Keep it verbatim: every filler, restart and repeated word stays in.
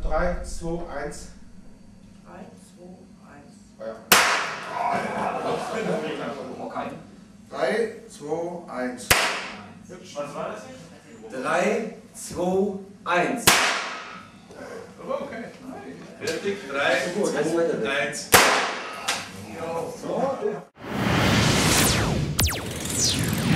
drei, zwei, eins. drei, zwei, eins. Ja. drei, zwei, eins. Was war das jetzt? drei, zwei, eins. Aber okay. Fertig, drei, zwei, eins. Ja.